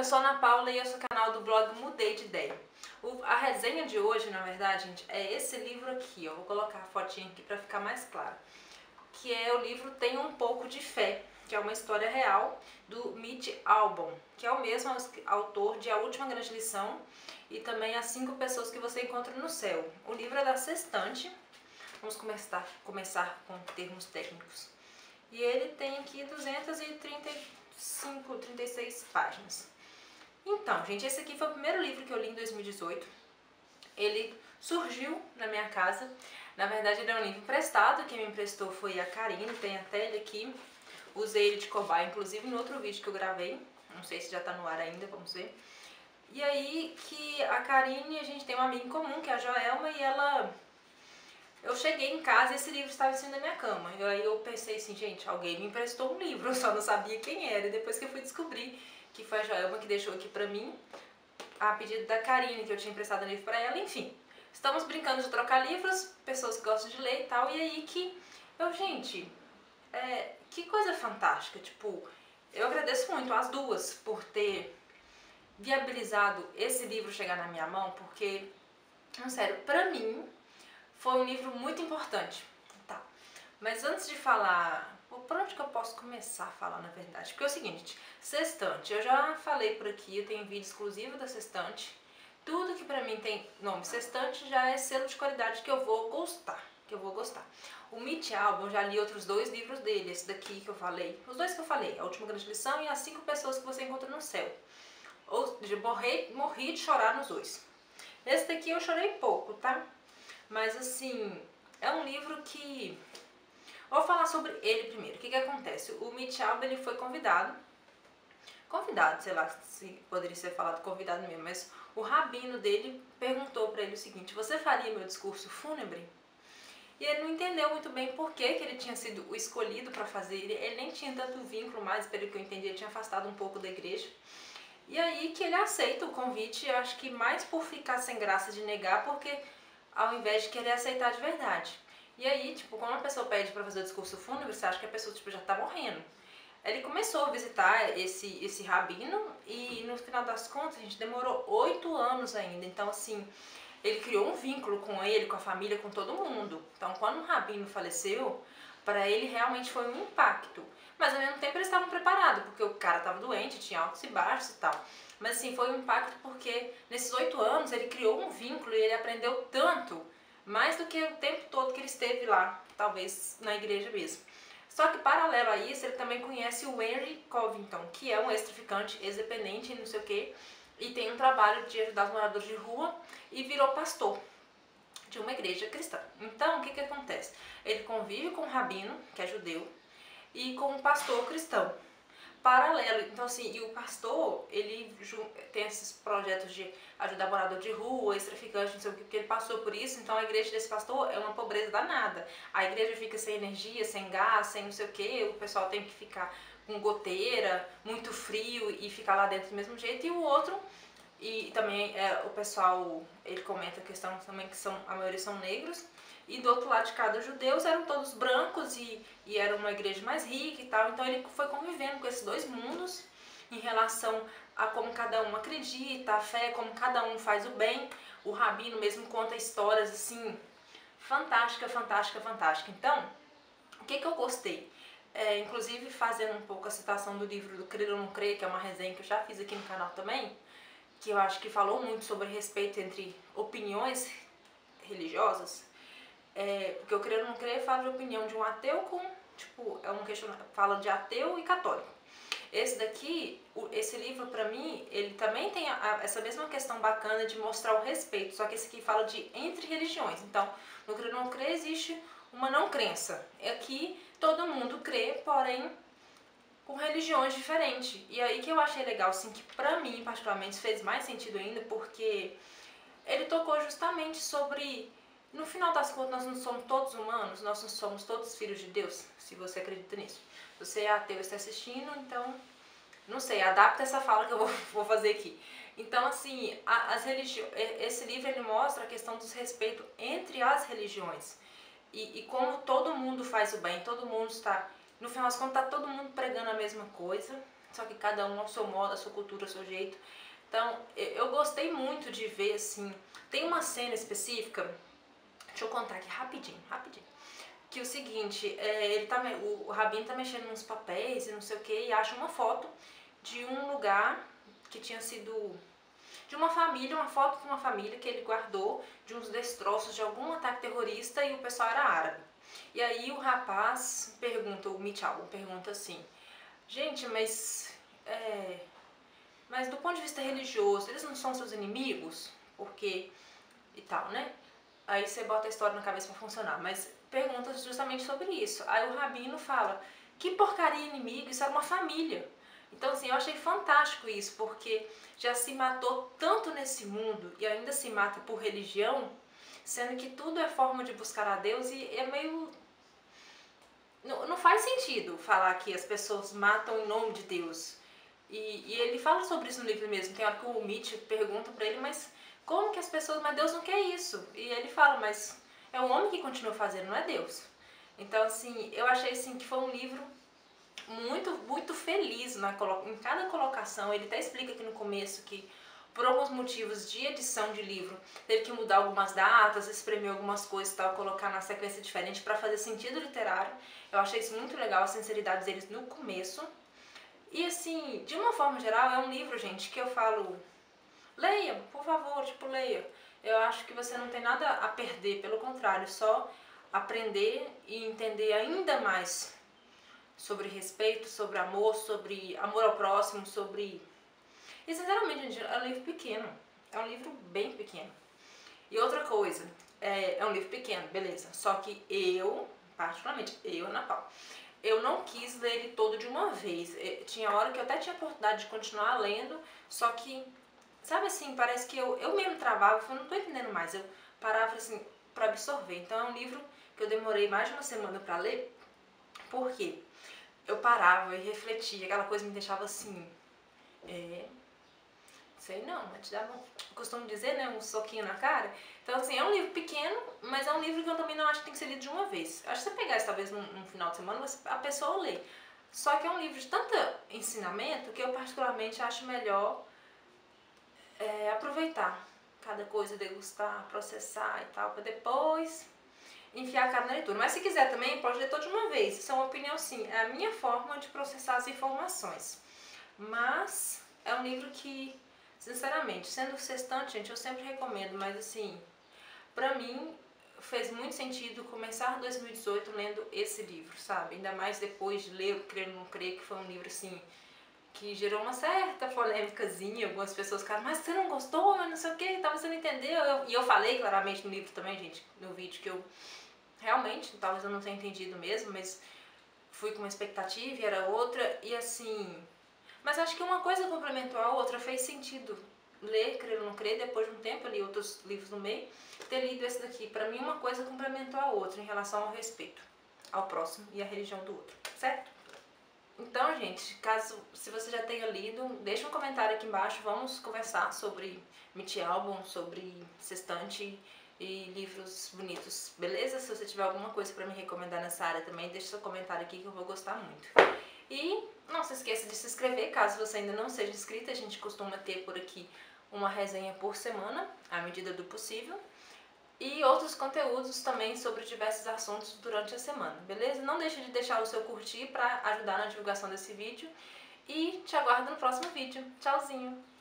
sou Ana Paula e esse é o canal do blog Mudei de Ideia. A resenha de hoje, na verdade, gente, é esse livro aqui. Eu vou colocar a fotinha aqui para ficar mais claro. Que é o livro Tenha um Pouco de Fé, que é uma história real do Mitch Albom, que é o mesmo autor de A Última Grande Lição e também As 5 Pessoas que Você Encontra no Céu. O livro é da Sextante. Vamos começar com termos técnicos. E ele tem aqui 36 páginas. Então, gente, esse aqui foi o primeiro livro que eu li em 2018. Ele surgiu na minha casa. Na verdade, ele é um livro emprestado. Quem me emprestou foi a Karine, tem até ele aqui. Usei ele de cobaia, inclusive, no outro vídeo que eu gravei. Não sei se já tá no ar ainda, vamos ver. E aí que a Karine, a gente tem uma amiga em comum, que é a Joelma, e ela... Eu cheguei em casa e esse livro estava em cima da minha cama. E aí eu pensei assim, gente, alguém me emprestou um livro, eu só não sabia quem era. E depois que eu fui descobrir que foi a Joelma que deixou aqui pra mim, a pedido da Karine, que eu tinha emprestado o livro pra ela, enfim. Estamos brincando de trocar livros, pessoas que gostam de ler e tal, e aí que eu, gente, que coisa fantástica, tipo, eu agradeço muito às duas por ter viabilizado esse livro chegar na minha mão, porque, sério, pra mim, foi um livro muito importante, tá? Mas antes de falar, por onde que eu posso começar a falar, na verdade? Porque é o seguinte, Sextante, eu já falei por aqui, eu tenho vídeo exclusivo da Sextante. Tudo que pra mim tem nome Sextante já é selo de qualidade que eu vou gostar, O Mitch Albom, já li outros 2 livros dele, esse daqui que eu falei, os 2 que eu falei, A Última Grande Lição e As 5 Pessoas que Você Encontra no Céu. Morri de chorar nos 2. Esse daqui eu chorei pouco, tá? Mas assim, é um livro que... Vou falar sobre ele primeiro. O que acontece? O Mitch Albom, ele foi convidado, sei lá se poderia ser falado convidado mesmo, mas o rabino dele perguntou pra ele o seguinte: você faria meu discurso fúnebre? E ele não entendeu muito bem por que ele tinha sido o escolhido para fazer. Ele nem tinha tanto vínculo mais, pelo que eu entendi, ele tinha afastado um pouco da igreja. E aí que ele aceita o convite, eu acho que mais por ficar sem graça de negar, porque ao invés de querer aceitar de verdade. E aí, tipo, quando a pessoa pede pra fazer o discurso fúnebre, você acha que a pessoa, tipo, já tá morrendo. Ele começou a visitar esse rabino e, no final das contas, a gente demorou 8 anos ainda. Então, assim, ele criou um vínculo com ele, com a família, com todo mundo. Então, quando o rabino faleceu, pra ele realmente foi um impacto. Mas, ao mesmo tempo, eles estavam preparados, porque o cara tava doente, tinha altos e baixos e tal. Mas, assim, foi um impacto porque, nesses 8 anos, ele criou um vínculo e ele aprendeu tanto, mais do que o tempo todo que ele esteve lá, talvez na igreja mesmo. Só que, paralelo a isso, ele também conhece o Henry Covington, que é um ex-traficante, ex-dependente, não sei o quê, e tem um trabalho de ajudar os moradores de rua e virou pastor de uma igreja cristã. Então, o que acontece? Ele convive com um rabino, que é judeu, e com um pastor cristão. Paralelo, então assim, e o pastor, ele tem esses projetos de ajudar morador de rua, ex-traficante, não sei o que, porque ele passou por isso, então a igreja desse pastor é uma pobreza danada. A igreja fica sem energia, sem gás, sem não sei o que, o pessoal tem que ficar com goteira, muito frio e ficar lá dentro do mesmo jeito, e o outro, e também o pessoal, ele comenta a questão também que a maioria são negros, e do outro lado de cada judeus eram todos brancos e era uma igreja mais rica e tal. Então ele foi convivendo com esses 2 mundos em relação a como cada um acredita, a fé, como cada um faz o bem. O rabino mesmo conta histórias assim, fantástica. Então, o que eu gostei? Inclusive fazendo um pouco a citação do livro do Crer ou Não Crer, que é uma resenha que eu já fiz aqui no canal também, que eu acho que falou muito sobre respeito entre opiniões religiosas. Porque o Crer ou Não Crer fala de opinião de um ateu com, tipo, fala de ateu e católico. Esse daqui, esse livro pra mim, ele também tem essa mesma questão bacana de mostrar o respeito, só que esse aqui fala de entre religiões. Então, no Crer ou Não Crer existe uma não crença. Aqui todo mundo crê, porém com religiões diferentes. E aí que eu achei legal, assim, que pra mim particularmente fez mais sentido ainda, porque ele tocou justamente sobre... No final das contas, nós não somos todos humanos, nós não somos todos filhos de Deus, se você acredita nisso. Você é ateu e está assistindo, então, não sei, adapta essa fala que eu vou fazer aqui. Então, assim, esse livro ele mostra a questão dos respeitos entre as religiões. E como todo mundo faz o bem, todo mundo está... No final das contas, está todo mundo pregando a mesma coisa, só que cada um ao seu modo, a sua cultura, ao seu jeito. Então, eu gostei muito de ver, assim, tem uma cena específica, deixa eu contar aqui rapidinho, que o seguinte, o Rabino tá mexendo nos papéis e não sei o que, e acha uma foto de um lugar que tinha sido de uma família, uma foto de uma família que ele guardou de uns destroços de algum ataque terrorista e o pessoal era árabe. E aí o rapaz pergunta, o Mitch Albom pergunta assim, gente, mas do ponto de vista religioso, eles não são seus inimigos? Porque, e tal, né? Aí você bota a história na cabeça pra funcionar, mas pergunta justamente sobre isso. Aí o Rabino fala, que porcaria inimigo, isso era uma família. Então assim, eu achei fantástico isso, porque já se matou tanto nesse mundo e ainda se mata por religião, sendo que tudo é forma de buscar a Deus e é meio... Não faz sentido falar que as pessoas matam em nome de Deus. E ele fala sobre isso no livro mesmo. Tem hora que o Mitch pergunta pra ele, mas como que as pessoas... Mas Deus não quer isso. E ele fala, mas é o homem que continua fazendo, não é Deus. Então assim, eu achei assim que foi um livro muito feliz em cada colocação. Ele até explica aqui no começo que por alguns motivos de edição de livro teve que mudar algumas datas, espremer algumas coisas e tal, colocar na sequência diferente para fazer sentido literário. Eu achei isso muito legal, a sinceridade deles no começo. E assim, de uma forma geral, é um livro, gente, que eu falo, leia, por favor, tipo, leia. Eu acho que você não tem nada a perder, pelo contrário, só aprender e entender ainda mais sobre respeito, sobre amor ao próximo, sobre... E sinceramente, gente, é um livro pequeno, é um livro bem pequeno. E outra coisa, é um livro pequeno, beleza, só que eu, particularmente, Ana Paula, eu não quis ler ele todo de uma vez. Tinha hora que eu até tinha a oportunidade de continuar lendo, só que, sabe assim, parece que eu mesmo travava, eu não tô entendendo mais, eu parava assim, pra absorver. Então é um livro que eu demorei mais de uma semana pra ler, por quê? Eu parava e refletia, aquela coisa me deixava assim, sei não, mas te dava, costumo dizer, né, um soquinho na cara. Então assim, é um livro pequeno, mas é um livro que eu também não acho que tem que ser lido de uma vez. Acho que se você pegasse talvez num final de semana, a pessoa lê. Só que é um livro de tanto ensinamento que eu particularmente acho melhor aproveitar cada coisa, degustar, processar e tal, pra depois enfiar a cara na leitura. Mas se quiser também, pode ler todo de uma vez. Isso é uma opinião sim, é a minha forma de processar as informações. Mas é um livro que, sinceramente, sendo sextante, gente, eu sempre recomendo, mas assim, pra mim fez muito sentido começar 2018 lendo esse livro, sabe? Ainda mais depois de ler o Crer ou Não Crer, que foi um livro assim, que gerou uma certa polêmicazinha, algumas pessoas ficaram, mas você não gostou, mas não sei o que, talvez você não entendeu. E eu falei claramente no livro também, gente, no vídeo, que eu realmente, talvez eu não tenha entendido mesmo, mas fui com uma expectativa e era outra, e assim... Mas acho que uma coisa complementou a outra, fez sentido ler, Crer ou Não Crer, depois de um tempo, eu li outros livros no meio, ter lido esse daqui. Pra mim, uma coisa complementou a outra em relação ao respeito ao próximo e à religião do outro, certo? Então, gente, se você já tenha lido, deixa um comentário aqui embaixo, vamos conversar sobre Mitch Albom, sobre Sextante e livros bonitos, beleza? Se você tiver alguma coisa pra me recomendar nessa área também, deixa seu comentário aqui que eu vou gostar muito. E não se esqueça de se inscrever, caso você ainda não seja inscrita, a gente costuma ter por aqui uma resenha por semana, à medida do possível. E outros conteúdos também sobre diversos assuntos durante a semana, beleza? Não deixe de deixar o seu curtir para ajudar na divulgação desse vídeo. E te aguardo no próximo vídeo. Tchauzinho!